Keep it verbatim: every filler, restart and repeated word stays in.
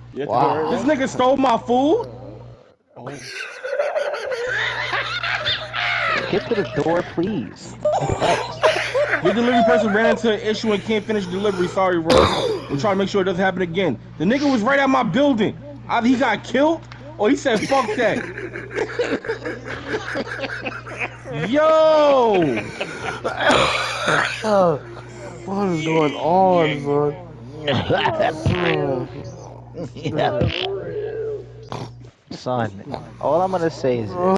You have to go Wow. right This now? nigga stole my food. Oh. Get to the door, please. Thanks. Your delivery person ran into an issue and can't finish delivery. Sorry, bro. We'll try to make sure it doesn't happen again. The nigga was right at my building. Either he got killed or he said, fuck that. Yo! Oh, what is going on, son? Oh, Yeah. Son, all I'm gonna say is this.